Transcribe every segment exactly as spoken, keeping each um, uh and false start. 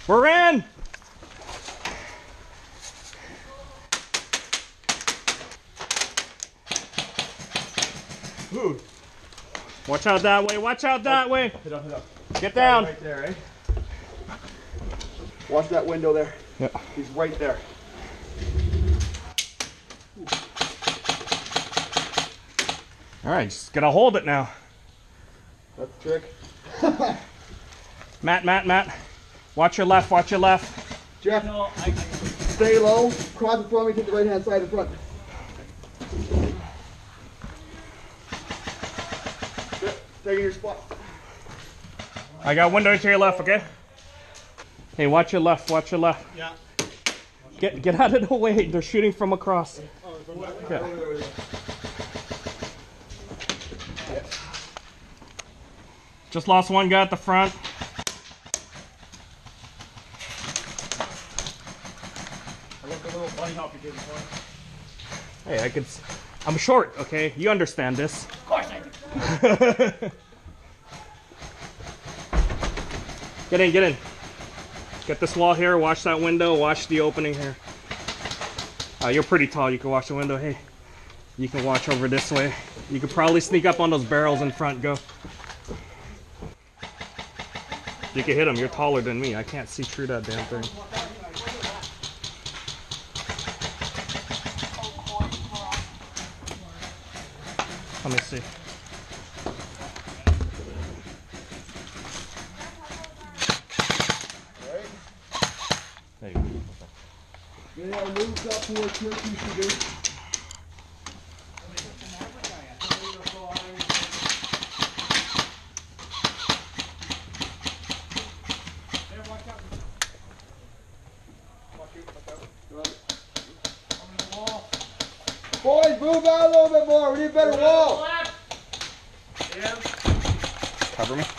We're in! Ooh. Watch out that way, watch out that way! Hit up, hit up. Get down! Right there, eh? Watch that window there. Yeah. He's right there. Alright, just gotta hold it now. That's the trick. Matt, Matt, Matt. Watch your left, watch your left. Jeff, no, I, stay low, cross in front of me, take the right hand side in front. Good. Taking your spot. I got window to your left, okay? Hey, watch your left, watch your left. Yeah. Get get out of the way, they're shooting from across. Yeah. Just lost one guy at the front. I love the little bunny hop you did before. Hey, I could. I'm short, okay? You understand this. Of course I do. Get in, get in. Get this wall here, watch that window, watch the opening here. Uh, you're pretty tall, you can watch the window. Hey, you can watch over this way. You could probably sneak up on those barrels in front, go. You can hit them, you're taller than me. I can't see through that damn thing. Let me see. There you go. Yeah, move up towards here, you should do. Boys, move out a little bit more. We need a better wall. Yeah. Cover me.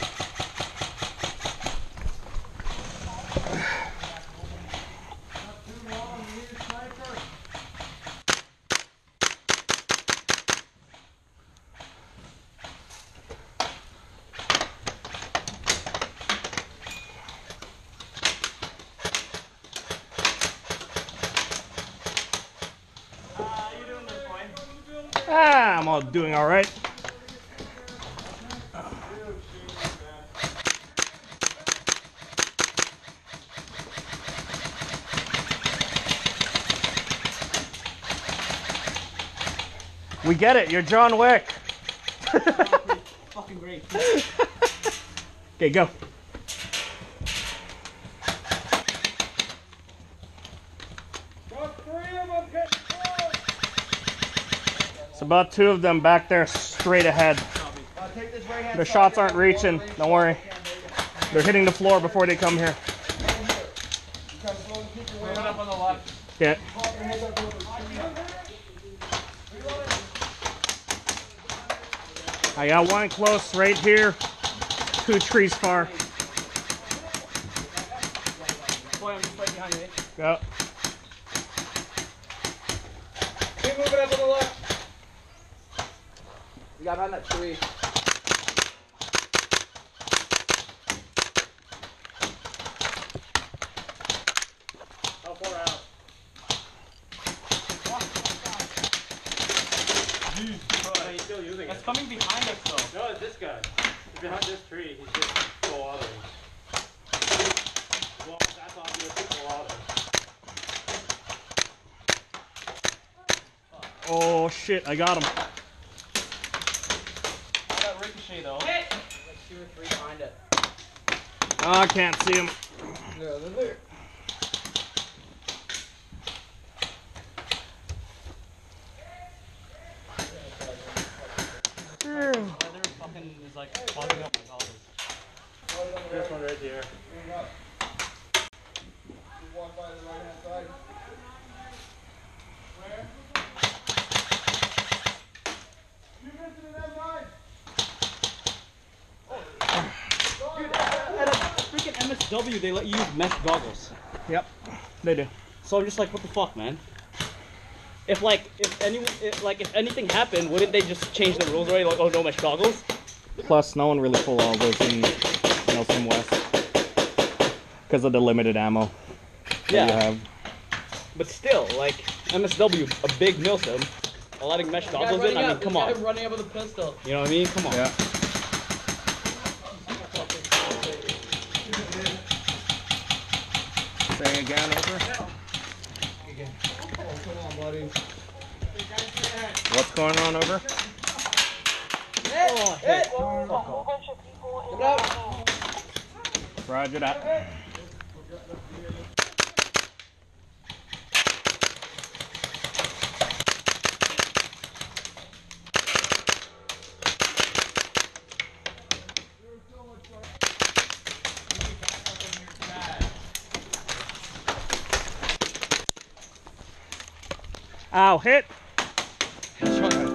Ah, I'm all doing all right. We get it. You're John Wick. Fucking great. Okay, go. It's about two of them back there straight ahead. The shots aren't reaching. Don't worry. They're hitting the floor before they come here. Yeah. I got one close right here. Two trees far. Boy, I'm just right behind you. Go. Keep moving up on the left. You got behind that tree. How far out? Jeez, bro, he's still using it. That's coming behind us though. No, it's this guy. He's behind this tree. He's just so out of it. Well, that's obvious. People out of it. Oh shit, I got him. I got ricochet though. Hit! Like two or three behind it. Oh, I can't see him. Yeah, they're there. Weather fucking is like fogging up my goggles. This one right here. You walk by the right hand side. Where? You missing it that side? Dude, at a freaking M S W, they let you use mesh goggles. Yep, they do. So I'm just like, what the fuck, man? If like, if anyone, if, like, if anything happened, wouldn't they just change the rules already? Like, oh, no mesh goggles. Plus, no one really pulled all those in Nelson West. Because of the limited ammo that Yeah. you have. But still, like M S W, a big millstone, letting mesh goggles in. I mean, come on. Running up with a pistol. You know what I mean? Come on. Yeah. Say again, over. Come on, buddy. What's going on, over? Oh, hit. Roger that. Ow, hit. Headshot.